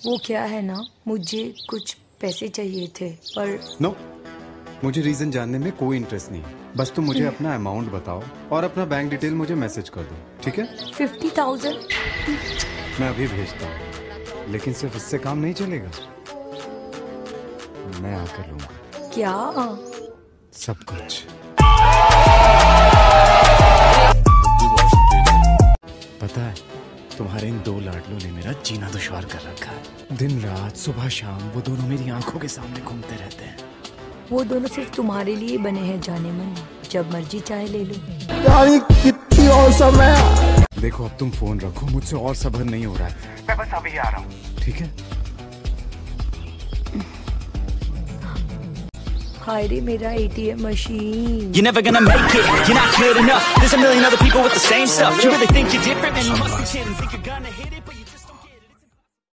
वो क्या है ना, मुझे कुछ पैसे चाहिए थे पर नो, मुझे रीजन जानने में कोई इंटरेस्ट नहीं है। बस तुम मुझे अपना अमाउंट बताओ और अपना बैंक डिटेल मुझे मैसेज कर दो, ठीक है? 50,000। मैं अभी भेजता हूँ, लेकिन सिर्फ इससे काम नहीं चलेगा। मैं आकर लूंगा। क्या? सब कुछ। पता है, तुम्हारे इन 2 लाडलों ने मेरा जीना दुश्वार कर रखा है। दिन रात सुबह शाम वो दोनों मेरी आंखों के सामने घूमते रहते हैं। वो दोनों सिर्फ तुम्हारे लिए बने हैं जाने मन, जब मर्जी चाहे ले लो। यानी कितनी औसम है। देखो अब तुम फोन रखो, मुझसे और सब्र नहीं हो रहा है। मैं बस अभी आ रहा हूँ, ठीक है? हाय रे मेरा ATM machine. You're never gonna make it, you're not good enough. There's a million other people with the same stuff. You really think you're different, man, you must be kidding. Think you're gonna hit it?